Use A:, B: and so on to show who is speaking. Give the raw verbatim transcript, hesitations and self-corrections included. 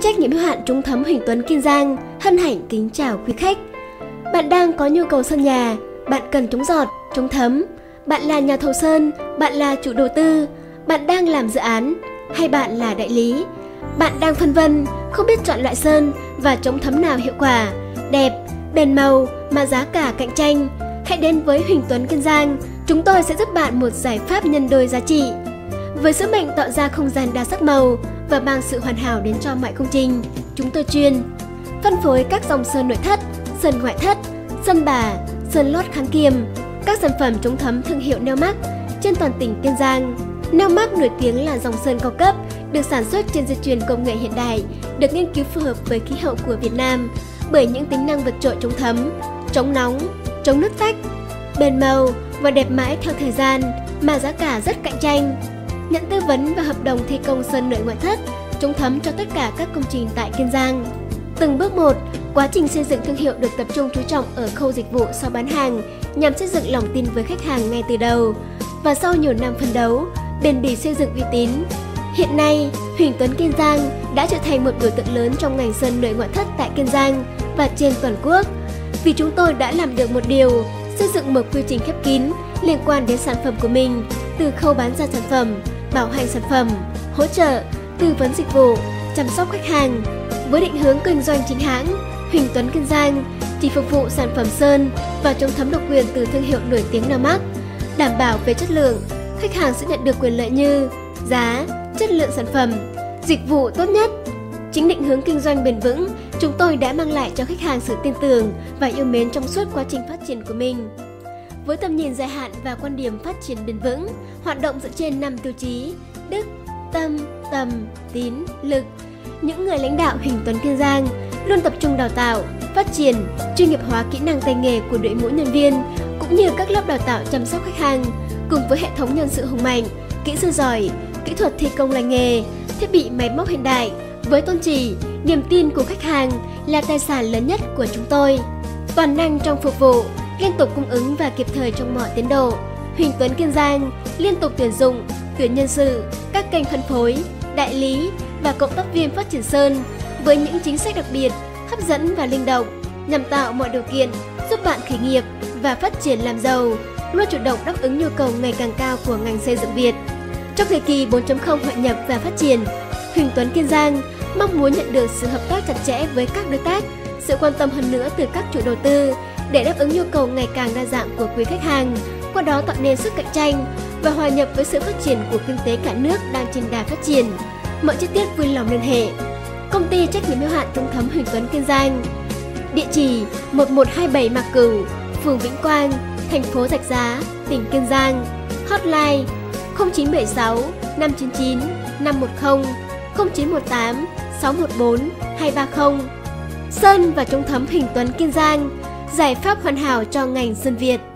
A: trách nhiệm hữu hạn Trung Thấm Huỳnh Tuấn Kiên Giang hân hạnh kính chào quý khách. Bạn đang có nhu cầu sơn nhà, bạn cần chống giọt, chống thấm, bạn là nhà thầu sơn, bạn là chủ đầu tư, bạn đang làm dự án hay bạn là đại lý, bạn đang phân vân không biết chọn loại sơn và chống thấm nào hiệu quả, đẹp, bền màu mà giá cả cạnh tranh, hãy đến với Huỳnh Tuấn Kiên Giang, chúng tôi sẽ giúp bạn một giải pháp nhân đôi giá trị. Với sứ mệnh tạo ra không gian đa sắc màu và mang sự hoàn hảo đến cho mọi công trình, chúng tôi chuyên phân phối các dòng sơn nội thất, sơn ngoại thất, sơn bà, sơn lót kháng kiềm, các sản phẩm chống thấm thương hiệu Neomax trên toàn tỉnh Kiên Giang. Neomax nổi tiếng là dòng sơn cao cấp, được sản xuất trên dây chuyền công nghệ hiện đại, được nghiên cứu phù hợp với khí hậu của Việt Nam bởi những tính năng vượt trội chống thấm, chống nóng, chống nứt vách, bền màu và đẹp mãi theo thời gian mà giá cả rất cạnh tranh. Nhận tư vấn và hợp đồng thi công sơn nội ngoại thất, chống thấm cho tất cả các công trình tại Kiên Giang. Từng bước một, quá trình xây dựng thương hiệu được tập trung chú trọng ở khâu dịch vụ sau bán hàng nhằm xây dựng lòng tin với khách hàng ngay từ đầu. Và sau nhiều năm phấn đấu, bền bỉ xây dựng uy tín, hiện nay Huỳnh Tuấn Kiên Giang đã trở thành một biểu tượng lớn trong ngành sơn nội ngoại thất tại Kiên Giang và trên toàn quốc. Vì chúng tôi đã làm được một điều, xây dựng một quy trình khép kín liên quan đến sản phẩm của mình, từ khâu bán ra sản phẩm, bảo hành sản phẩm, hỗ trợ, tư vấn dịch vụ, chăm sóc khách hàng. Với định hướng kinh doanh chính hãng, Huỳnh Tuấn Kiên Giang chỉ phục vụ sản phẩm sơn và chống thấm độc quyền từ thương hiệu nổi tiếng Neomax, đảm bảo về chất lượng. Khách hàng sẽ nhận được quyền lợi như giá, chất lượng sản phẩm, dịch vụ tốt nhất. Chính định hướng kinh doanh bền vững, chúng tôi đã mang lại cho khách hàng sự tin tưởng và yêu mến trong suốt quá trình phát triển của mình. Với tầm nhìn dài hạn và quan điểm phát triển bền vững, hoạt động dựa trên năm tiêu chí: đức, tâm, tầm, tín, lực. Những người lãnh đạo Huỳnh Tuấn Kiên Giang luôn tập trung đào tạo, phát triển, chuyên nghiệp hóa kỹ năng tay nghề của đội ngũ nhân viên, cũng như các lớp đào tạo chăm sóc khách hàng, cùng với hệ thống nhân sự hùng mạnh, kỹ sư giỏi, kỹ thuật thi công lành nghề, thiết bị máy móc hiện đại, với tôn chỉ niềm tin của khách hàng là tài sản lớn nhất của chúng tôi. Toàn năng trong phục vụ, liên tục cung ứng và kịp thời trong mọi tiến độ. Huỳnh Tuấn Kiên Giang liên tục tuyển dụng, tuyển nhân sự, các kênh phân phối, đại lý và cộng tác viên phát triển sơn với những chính sách đặc biệt, hấp dẫn và linh động nhằm tạo mọi điều kiện giúp bạn khởi nghiệp và phát triển làm giàu, luôn chủ động đáp ứng nhu cầu ngày càng cao của ngành xây dựng Việt. Trong thời kỳ bốn chấm không hội nhập và phát triển, Huỳnh Tuấn Kiên Giang mong muốn nhận được sự hợp tác chặt chẽ với các đối tác, sự quan tâm hơn nữa từ các chủ đầu tư để đáp ứng nhu cầu ngày càng đa dạng của quý khách hàng, qua đó tạo nên sức cạnh tranh và hòa nhập với sự phát triển của kinh tế cả nước đang trên đà phát triển. Mọi chi tiết vui lòng liên hệ Công ty trách nhiệm hữu hạn Trung Thấm Huỳnh Tuấn Kiên Giang. Địa chỉ một một hai bảy Mạc Cửu, phường Vĩnh Quang, thành phố Rạch Giá, tỉnh Kiên Giang. Hotline không chín bảy sáu năm chín chín năm một không, không chín một tám sáu một bốn hai ba không. Sơn và chống thấm Huỳnh Tuấn Kiên Giang, giải pháp hoàn hảo cho ngành sơn Việt.